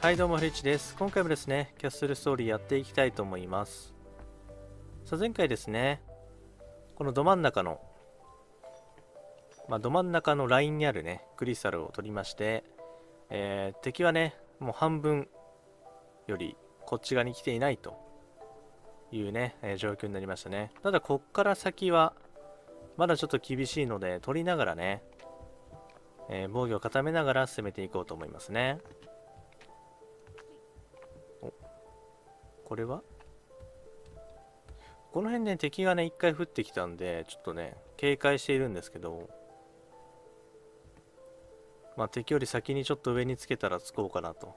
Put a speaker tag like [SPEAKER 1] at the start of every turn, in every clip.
[SPEAKER 1] はいどうもフリッチです。今回もですねキャッスルストーリーやっていきたいと思います。さあ前回ですねこのど真ん中のラインにあるねクリスタルを取りまして、敵はねもう半分よりこっち側に来ていないというね、状況になりましたね。ただこっから先はまだちょっと厳しいので取りながらね、防御を固めながら進めていこうと思いますね。これはこの辺ね敵がね一回降ってきたんでちょっとね警戒しているんですけど、敵より先にちょっと上につけたらつこうかなと。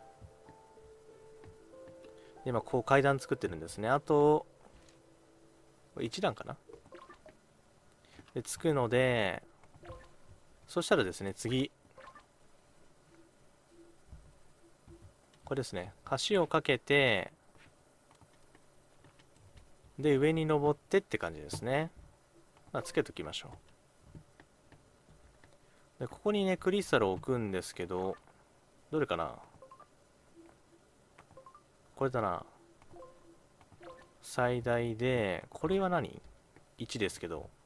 [SPEAKER 1] で今こう階段作ってるんですね。あと1段かなでつくので、そしたらですね次これですね、橋をかけてで上に登ってって感じですね。つけときましょう。でここにねクリスタルを置くんですけど、どれかな、これだな。最大でこれは何 ?1 ですけど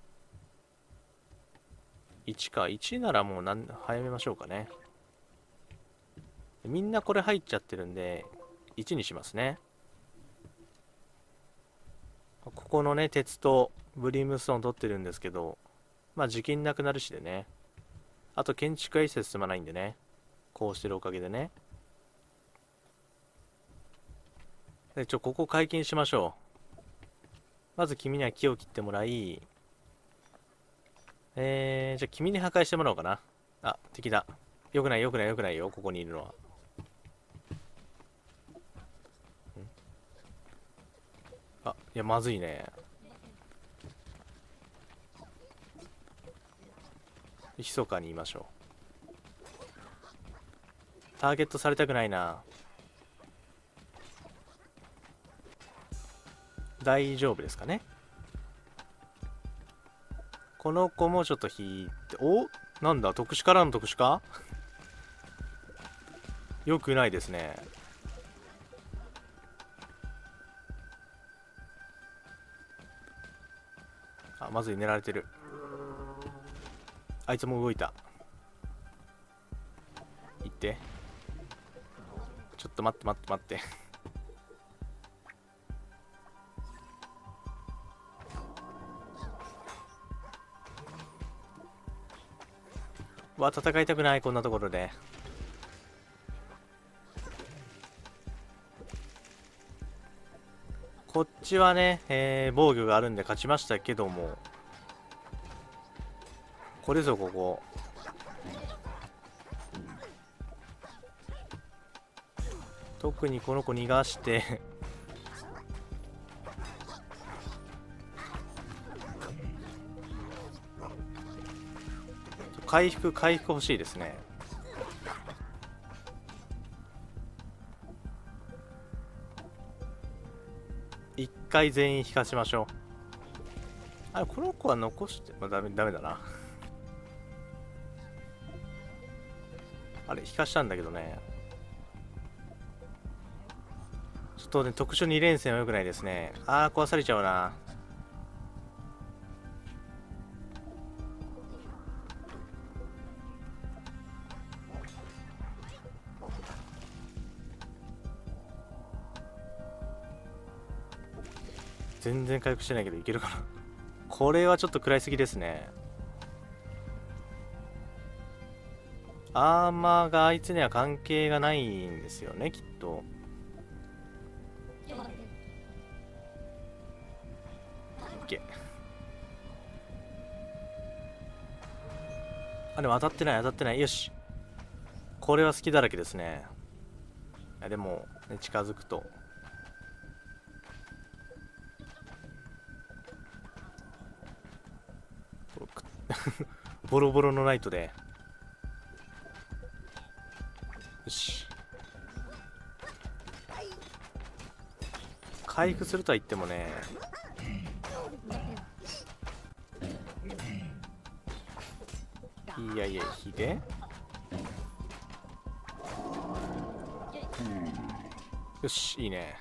[SPEAKER 1] 1か。1ならもう早めましょうかね。みんなこれ入っちゃってるんで1にしますね。ここのね鉄とブリムストーン取ってるんですけど、時金なくなるしでね、あと建築は一切進まないんでね、こうしてるおかげでね。でここ解禁しましょう。まず君には木を切ってもらい、じゃあ君に破壊してもらおうかな。あ、敵だ。よくないよくないよくないよ、ここにいるのは。いやまずいね。密かに言いましょう。ターゲットされたくないな。大丈夫ですかね。この子もちょっと引いて、なんだ特殊からの特殊かよくないですね。まずい、狙われてる。あいつも動いた。行って。ちょっと待って待って待って。戦いたくない、こんなところで。こっちはね、防御があるんで勝ちましたけども、これぞここ。特にこの子逃がして回復欲しいですね。一回全員引かしましょう。この子は残して、ダメだなあれ引かしたんだけどね。ちょっとね特殊2連戦は良くないですね。壊されちゃうな。全然回復してないけどいけるかな。これはちょっと食らいすぎですね。アーマーがあいつには関係がないんですよねきっと。いけ。でも当たってない。よし、これは好きだらけですね。でも、ね、近づくとボロボロのライトで。よし、回復するとは言ってもね、いやいや、ひでよし、いいね。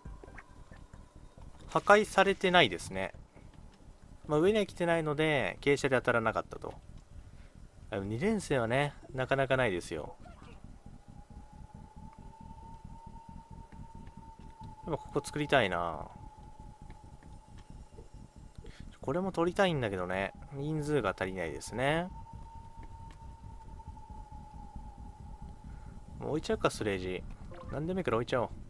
[SPEAKER 1] 破壊されてないですね。まあ、上には来てないので、傾斜で当たらなかったと。2連戦はね、なかなかないですよ。でもここ作りたいな。これも取りたいんだけどね。人数が足りないですね。もう置いちゃうか、スレージ。何でもいいから置いちゃおう。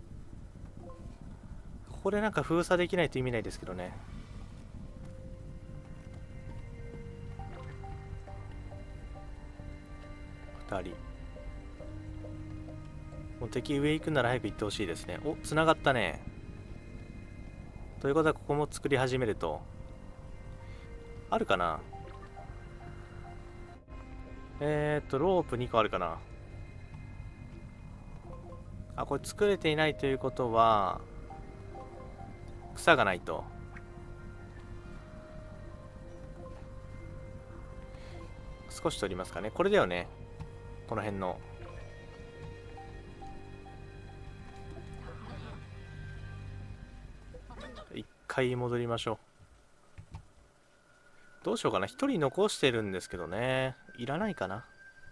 [SPEAKER 1] ここでなんか封鎖できないと意味ないですけどね。2人。もう敵上行くなら早く行ってほしいですね。お、繋がったね。ということはここも作り始めると。あるかな。ロープ2個あるかな。あ、これ作れていないということは、草がないと。少し取りますかね。これだよね。この辺の。一回戻りましょう。どうしようかな。一人残してるんですけどね。いらないかな。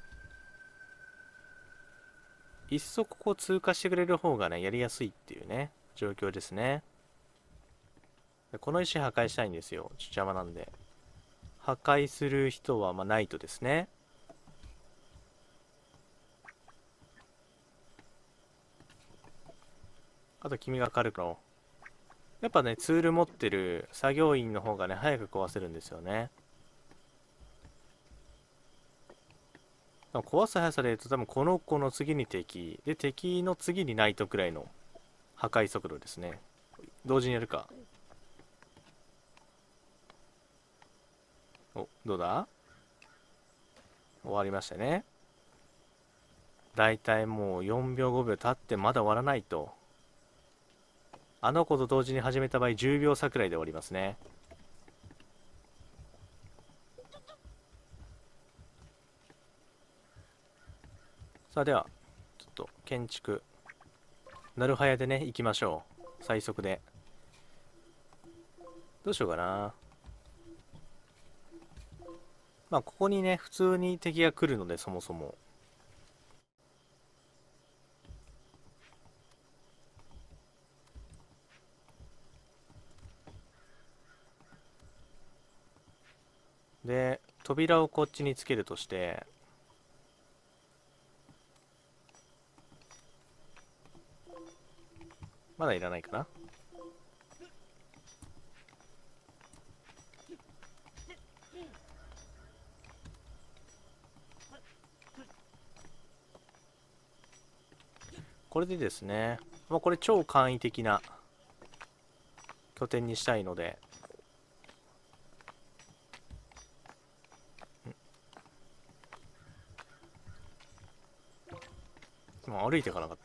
[SPEAKER 1] いっそここを通過してくれる方がね、やりやすいっていうね、状況ですね。この石破壊したいんですよ。邪魔なんで。破壊する人は、まあ、ナイトですね。あと君が軽くの。やっぱね、ツール持ってる作業員の方がね、早く壊せるんですよね。壊す速さで言うと多分この子の次に敵。で、敵の次にナイトくらいの破壊速度ですね。同時にやるか。お、どうだ。終わりましたね。だいたいもう4秒5秒経ってまだ終わらないと。あの子と同時に始めた場合10秒差くらいで終わりますね。さあでは、ちょっと建築、なるはやでね、行きましょう。最速で。どうしようかな。まあ、ここにね、普通に敵が来るので、そもそも。で、扉をこっちにつけるとして、まだいらないかな。これでですね、もうこれ超簡易的な拠点にしたいので、もう歩いていかなかった。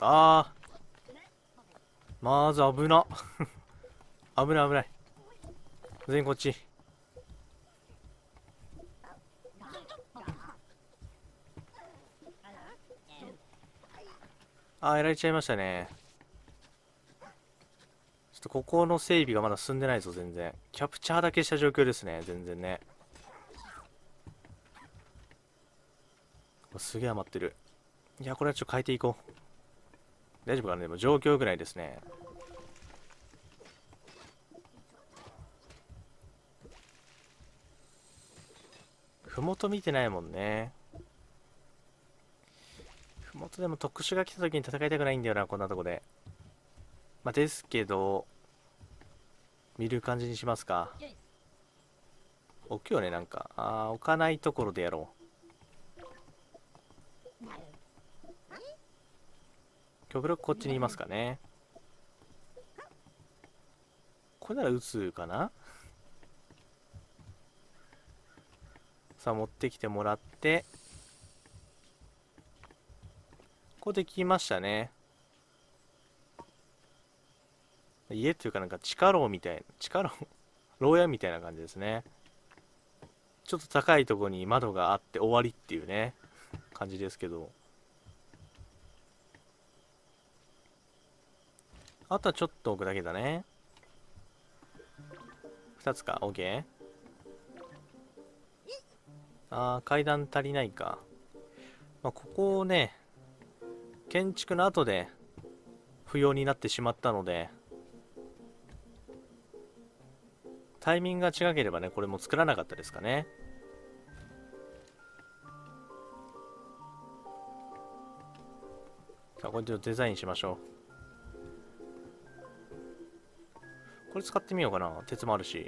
[SPEAKER 1] まず危な。危ない危ない。全員こっち。やられちゃいましたね。ちょっとここの整備がまだ進んでないぞ、全然。キャプチャーだけした状況ですね、全然ね。すげえ余ってる。いや、これはちょっと変えていこう。大丈夫かな。でも状況ぐらいですね。ふもと見てないもんね。ふもとでも特殊が来た時に戦いたくないんだよな、こんなとこで。まあ、ですけど、見る感じにしますか。置くよね、なんか。置かないところでやろう。極力こっちにいますかね。これなら撃つかな。さあ、持ってきてもらって。ここできましたね。家っていうかなんか地下牢みたいな、地下牢牢屋みたいな感じですね。ちょっと高いところに窓があって終わりっていうね、感じですけど。 あとはちょっと置くだけだね。2つか。 OK。 階段足りないか。ここをね、建築の後で不要になってしまったので、タイミングが違ければね、これも作らなかったですかね。さあ、これでデザインしましょう。これ使ってみようかな。鉄もあるし。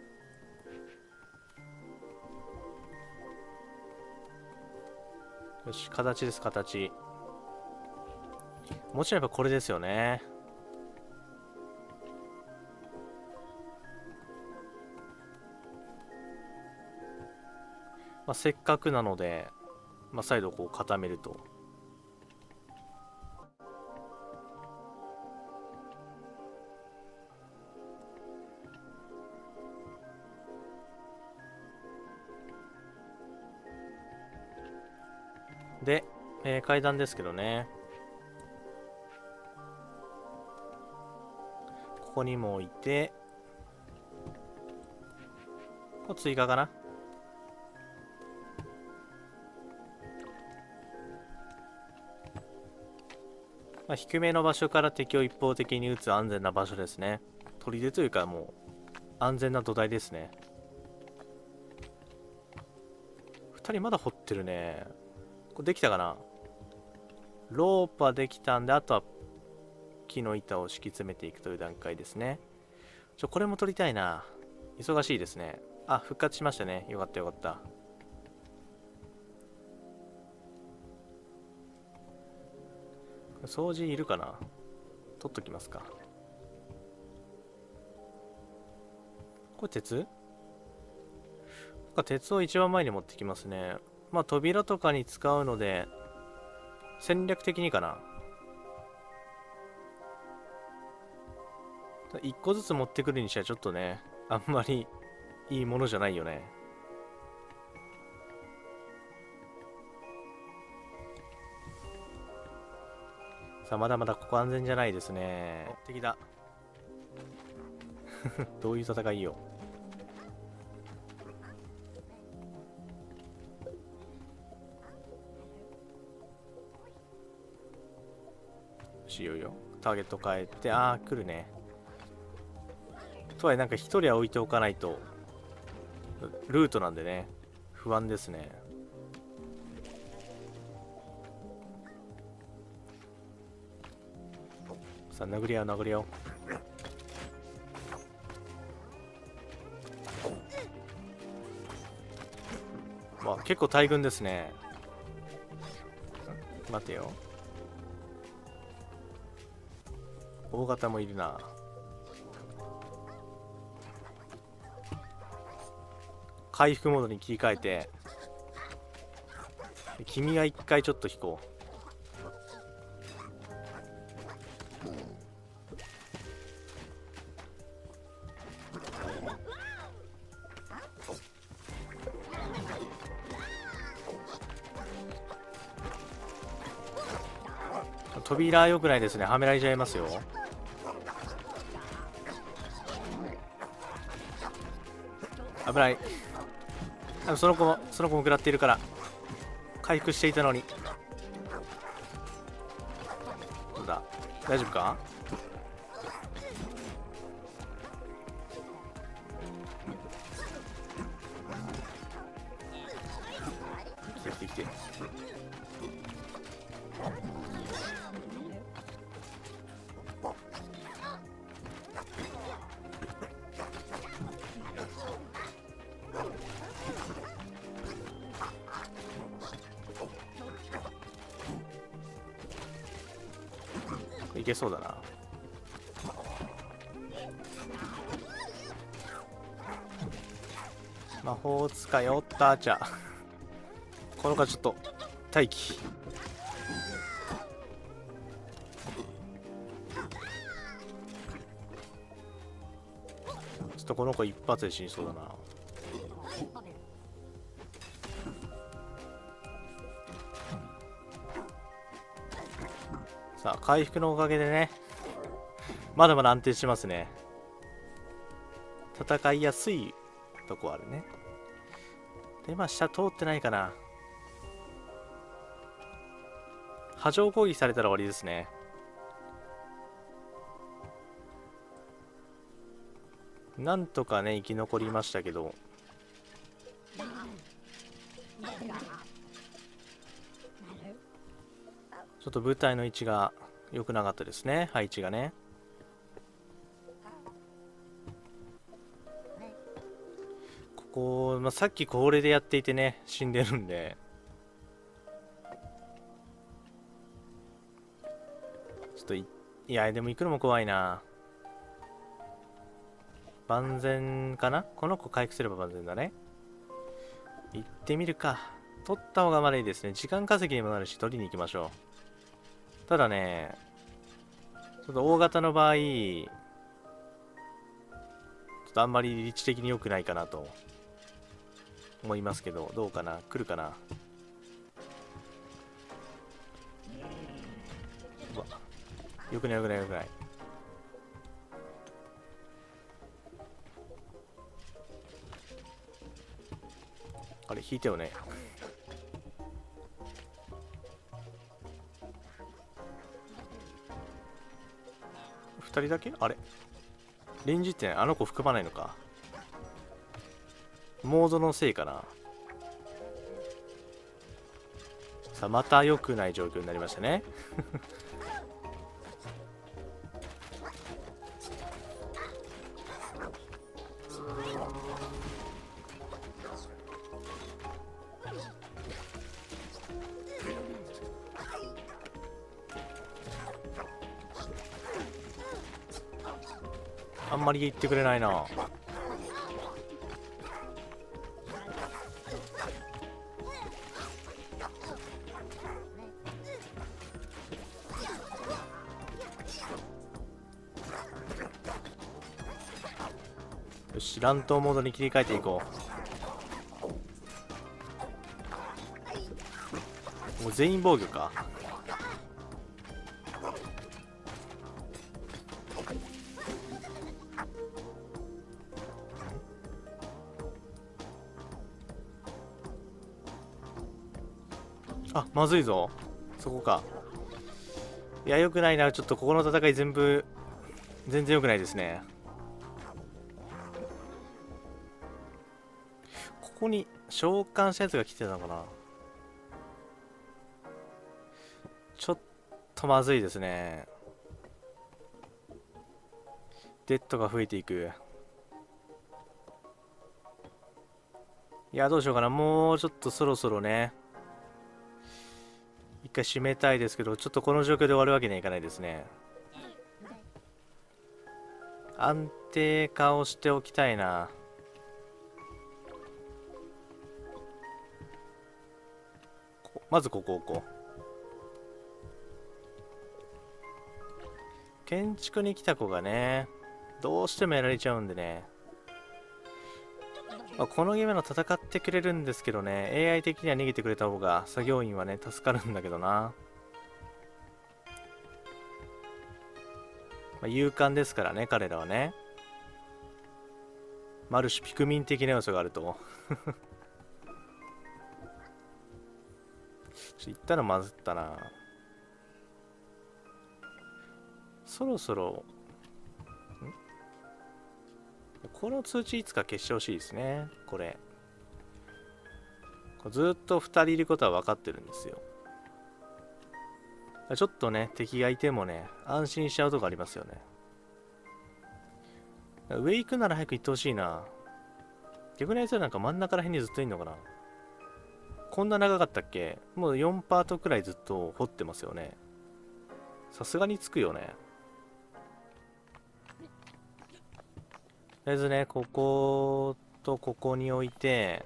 [SPEAKER 1] よし、形です、形。もちろんやっぱこれですよね。せっかくなので、再度こう固めると。で、階段ですけどね。ここにも置いて、これ追加かな。低めの場所から敵を一方的に撃つ安全な場所ですね。砦というかもう安全な土台ですね。2人まだ掘ってるね。これできたかな。ロープはできたんで、あとは木の板を敷き詰めていくという段階ですね。これも取りたいな。忙しいですね。復活しましたね。よかったよかった。掃除いるかな。取っときますか。これ鉄？鉄を一番前に持ってきますね。扉とかに使うので、戦略的にかな。1個ずつ持ってくるにしてはちょっとね、あんまりいいものじゃないよね。さあ、まだまだここ安全じゃないですね。敵だ。どういう戦いよ。しようよ。ターゲット変えて、来るね。とはいえなんか一人は置いておかないと、ルートなんでね、不安ですね。さあ、殴り合う殴り合おう。結構大群ですね。待てよ。大型もいるな。回復モードに切り替えて、君が一回ちょっと引こう。扉良くないですね。はめられちゃいますよ。危ない。その子も食らっているから回復していたのに。どうだ、大丈夫か。来て来て来て。いけそうだな。魔法使いおったじゃあこの子はちょっと待機。ちょっとこの子一発で死にそうだな。さあ、回復のおかげでね、 まだまだ安定してますね。戦いやすいとこあるね。で、まあ下通ってないかな。波状攻撃されたら終わりですね。なんとかね、生き残りましたけど。ちょっと舞台の位置が良くなかったですね。配置がね。ここ、まあ、さっきこれでやっていてね、死んでるんで。ちょっといや、でも行くのも怖いな。万全かな。この子回復すれば万全だね。行ってみるか。取った方がまだいいですね。時間稼ぎにもなるし、取りに行きましょう。ただね、ちょっと大型の場合、ちょっとあんまり立地的に良くないかなと思いますけど、どうかな。来るかな。うわ、よくないよくないよくない。あれ引いたよね。2人だけあれレンジってあの子含まないのか。モードのせいかな。さあまた良くない状況になりましたね。あんまり言ってくれないな。よし、乱闘モードに切り替えていこう。もう全員防御か。あ、まずいぞ。そこか。いや、よくないな。ちょっとここの戦い全然よくないですね。ここに召喚したやつが来てたのかな。ちょっとまずいですね。デッドが増えていく。いや、どうしようかな。もうちょっとそろそろね。一回締めたいですけど、ちょっとこの状況で終わるわけにはいかないですね。安定化をしておきたいな。まずここ置こう。建築に来た子がね、どうしてもやられちゃうんでね。まあ、このゲームの戦ってくれるんですけどね、AI 的には逃げてくれた方が作業員はね、助かるんだけどな。まあ、勇敢ですからね、彼らはね。ある種ピクミン的な要素があると。言ったらまずったな。そろそろ、この通知いつか消してほしいですね。これずっと2人いることは分かってるんですよ。ちょっとね、敵がいてもね、安心しちゃうとこありますよね。上行くなら早く行ってほしいな。逆にあいつはなんか真ん中ら辺にずっといんのかな。こんな長かったっけ。もう4パートくらいずっと掘ってますよね。さすがにつくよね。とりあえずね、こことここに置いて、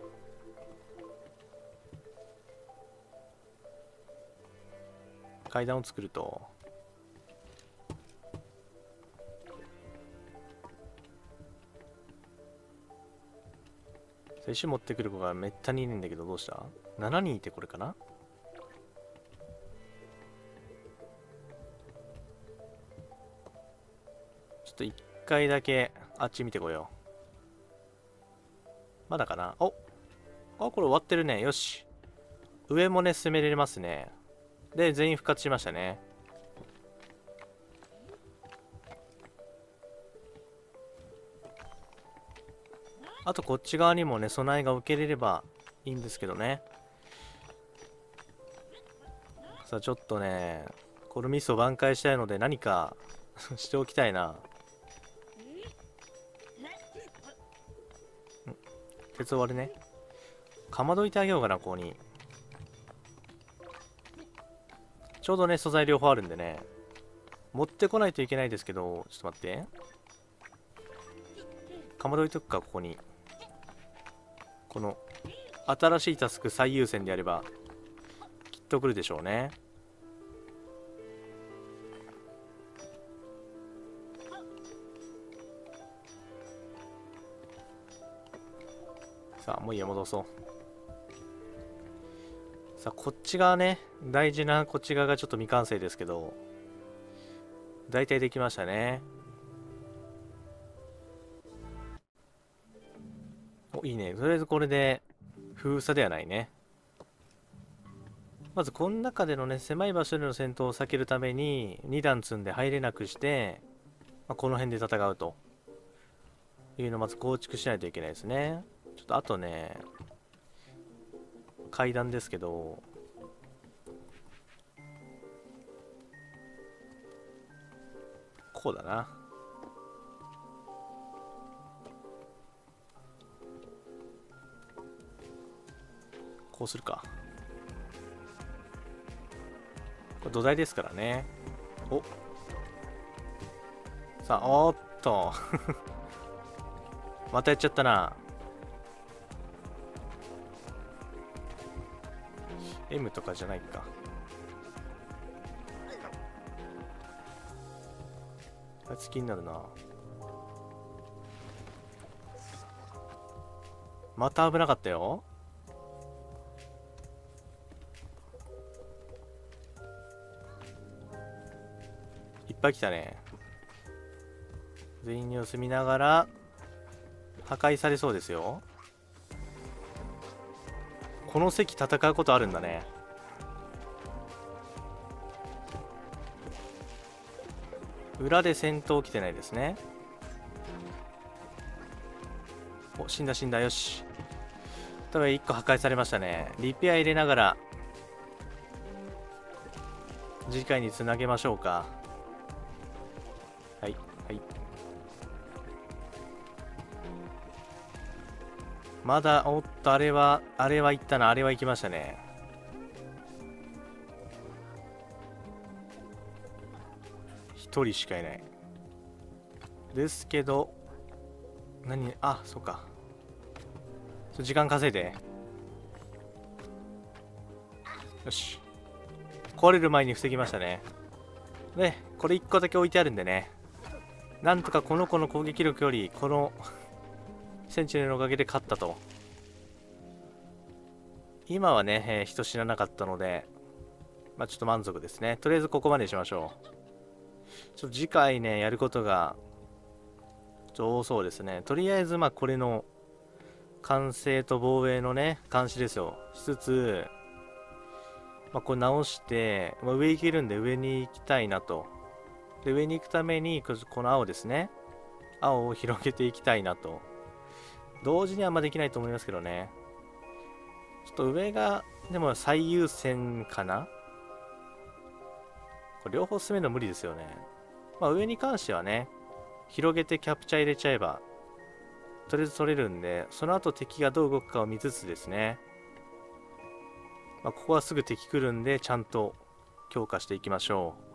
[SPEAKER 1] 階段を作ると、石持ってくる子がめったにいないんだけど、どうした？ 7 人いてこれかな。 回だけあっち見てこよう。まだかな。お、あ、これ終わってるね。よし。上もね、進めれますね。で、全員復活しましたね。あとこっち側にもね、備えが受けれればいいんですけどね。さあ、ちょっとね、このミスを挽回したいので何かしておきたいな。鉄終わるね。かまどいてあげようかな、ここに。ちょうどね、素材両方あるんでね。持ってこないといけないですけど、ちょっと待って。かまどいとくか、ここに。この、新しいタスク最優先でやれば、きっと来るでしょうね。さあ、もう家戻そう。さあ、こっち側ね、大事なこっち側がちょっと未完成ですけど、大体できましたね。お、いいね。とりあえずこれで封鎖ではないね。まずこの中でのね、狭い場所での戦闘を避けるために2段積んで入れなくして、この辺で戦うというのをまず構築しないといけないですね。ちょっとあとね、階段ですけど、こうだな。こうするか。これ土台ですからね。お、さあ、おっとまたやっちゃったな。M とかじゃないか。あいつ気になるな。また危なかったよ。いっぱい来たね。全員様子見ながら破壊されそうですよ。この席戦うことあるんだね。裏で戦闘来てないですね。お、死んだ死んだ。よし。多分1個破壊されましたね。リペア入れながら次回につなげましょうか。はいはい。まだ、おっと、あれはいったな。あれは行きましたね。1人しかいないですけど、あ、そうか。時間稼いで。よし。壊れる前に防ぎましたね。で、これ1個だけ置いてあるんでね。なんとかこの子の攻撃力より、このセンチネルのおかげで勝ったと。今はね、人死ななかったので、ちょっと満足ですね。とりあえずここまでにしましょう。ちょっと次回ね、やることが、多そうですね。とりあえず、これの、完成と防衛のね、監視ですよ。しつつ、これ直して、上行けるんで上に行きたいなと。で、上に行くために、この青ですね。青を広げていきたいなと。同時にはできないと思いますけどね。ちょっと上が、でも最優先かな。これ両方進めるの無理ですよね。上に関してはね、広げてキャプチャー入れちゃえば、とりあえず取れるんで、その後敵がどう動くかを見つつですね。ここはすぐ敵来るんで、ちゃんと強化していきましょう。